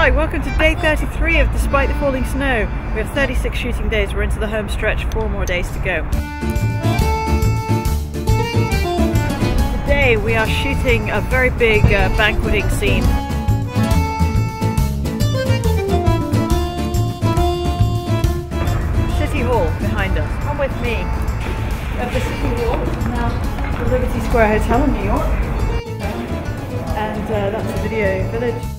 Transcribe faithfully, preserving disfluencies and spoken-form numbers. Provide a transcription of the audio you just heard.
Hi, welcome to day thirty-three of Despite the Falling Snow. We have thirty-six shooting days, we're into the home stretch, four more days to go. Today we are shooting a very big uh, banqueting scene. City Hall behind us. Come with me. We have the City Hall, which is now the Liberty Square Hotel in New York. And uh, that's the Video Village.